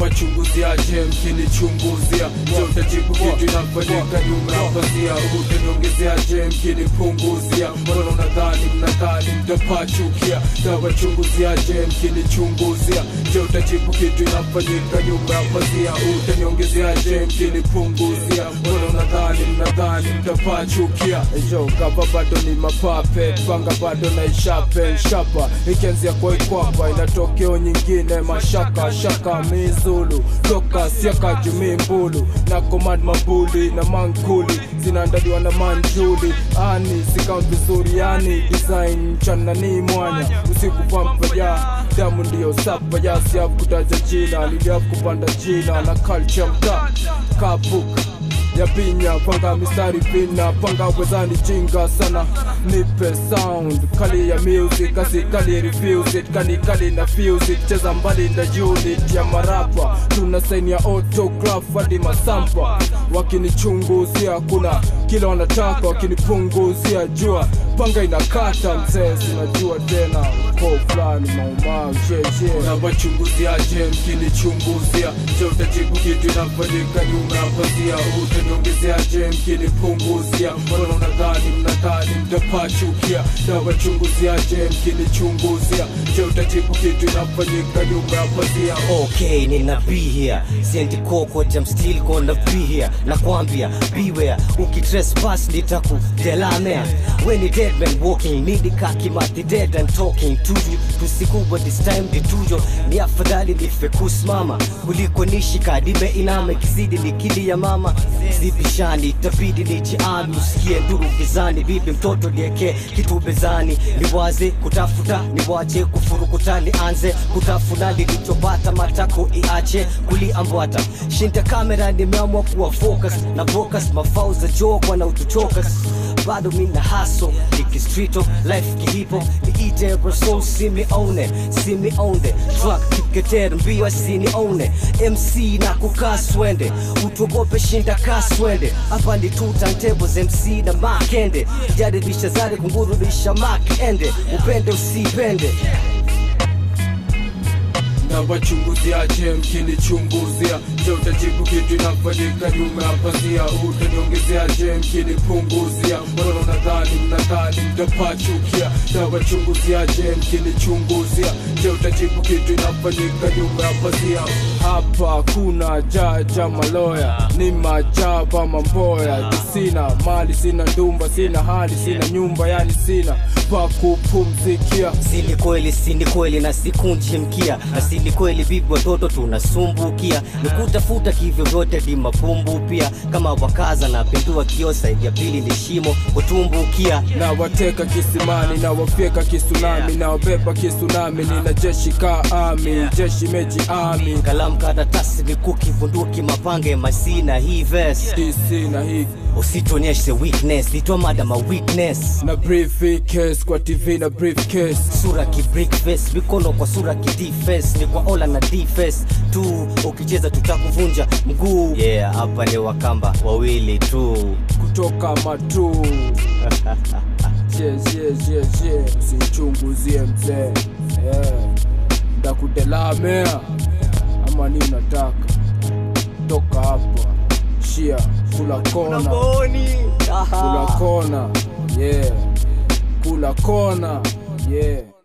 wachunguzia je mkinichunguzia? Je utajibu kitu inafanyika nyuma ya pazia? Utaniongezea je mkinipunguzia? Mbona mnadhani mtapachukia? Na wachunguzia je mkinichunguzia? Je utajibu kitu inafanyika nyuma ya pazia? Utaniongezea je mkinipunguzia? Mbona mnadhani mtapachukia? Yo kapa bado ni mapape, panga bado na ishape shapa, ikianzia kwa ikwapa inatokeo nyingine mashaka shaka mizulu toka siaka jumimbulu na command mabuli na mankuli zinaandaliwa na manjuli ani sikaunt vizuri yani design mchana ni mwanya usiku pampa ya damu ndiyo sapa ya siafu kutaja jina niliafu kupanda jina na culture mta kapuka ya pinya panga mistari pina panga wezani jinga sana nipe sound kali ya music kasi kali refuse it kali na fuse it cheza mbali na unit ya marapa tuna sign ya autograph hadi masampa wakinichunguzia kuna kila wanataka wakinipunguzia jua panga inakata mzee sinajua tena Ukoo FLani Mau jeje na wachunguzia je mkinichunguzia? Je utajibu kitu inafanyika nyuma ya pazia? Utaniongezea je mkinipunguzia? Mbona mnadhani mtapachukia? Na wachunguzia je mkinichunguzia? Je utajibu kitu inafanyika nyuma ya pazia? Okay, nina be here siendi koko jam still gonna be here nakwambia beware ukitrespass nitakudelamea when you dead man walking need kaki mati dead and talking to you tusikubwa this time dituyo ni afadhali nife kusimama kuliko nishika dime iname kizidi likili ya mama zibishani itabidi nijiami usikie nduru gizani bibi mtoto nieke kitu bezani niwaze kutafuta niwache kufurukuta nianze kutafuna nilichopata matako iache kuliambwata shinta kamera nimeamua kuwa focus na focus mafauza joke wana utuchokas bado mina hustle Diki street of life kihipo niite ever so see me own it truck kiketer mbio sini own it MC na kukaswende utogope shinda kaswende hapa ndi two turntables MC na makende jaribisha zare kungurudisha makende upende usipende na wachunguzia je mkinichunguzia? Je utajibu kitu inafanyika nyuma ya pazia? Utaniongezea je mkinipunguzia? Mbona mnadhani mtapachukia? Na wachunguzia je mkinichunguzia? Je utajibu kitu inafanyika nyuma ya pazia? Hapa kuna jaja maloya ni majaba mamboya sina mali sina ndumba sina hali sina nyumba yani sina pa kupumzikia sini kweli na sikunji mkia na sini kweli bibi watoto tunasumbukia nikutafuta kivyo vyote di mapumbu pia kama wakaza na pendua kiosa ya pili ni shimo kutumbukia na wateka kisimani na wafyeka kisunami na wabeba kisunami nina jeshi kaami jeshi meji ami kalamu karatasi mikuki bunduki mapange masina hii verse sina hii usitonyeshe weakness nitoa madama weakness na briefcase kwa TV na briefcase sura ki brick face mikono kwa sura ki defense ni kwa ola na defense tu ukicheza tutakuvunja mguu yeah hapa ni Wakamba wawili tu kutoka matu je usichunguzie mzee ndakudelamea ama nini unataka toka hapa shia kula kona yeah kula kona yeah